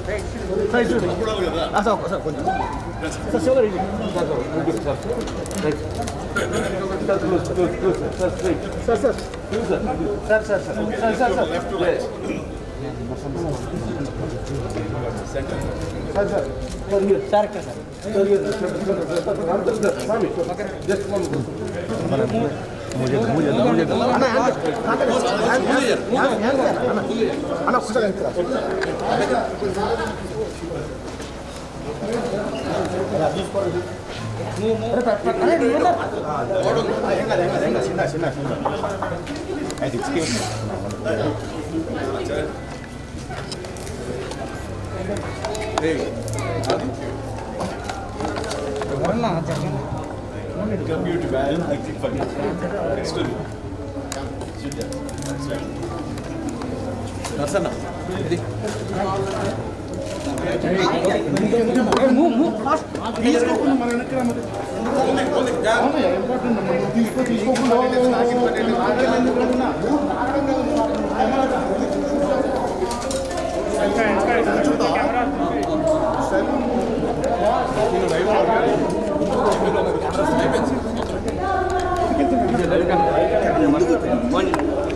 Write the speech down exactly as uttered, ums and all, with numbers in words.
Sir ఇటు ఆ sir sir కొంచెం సార్ షోల్డర్ ఇది sir sir right sir close close close sir straight sir sir sir sir sir sir sir sir left to right centre sir sir sir here sir ఇక్కడ sir sir here sir స్వామి just one मुझे मुझे मुझे అన్న అన్న కూర్చోండి Come here to bed. I think for next to you. Sit there. Narsana. Ready? move move fast please go మన వెనకరా మరి అవునా ఇంపార్టెంట్ మనం తీసుకో తీసుకోకుండా నాకు ఇంపార్టెంట్ ఆగలేనుకున్నా ఇంకా ఇంకా కెమెరా సెల్ నేను లైవ్ కెమెరా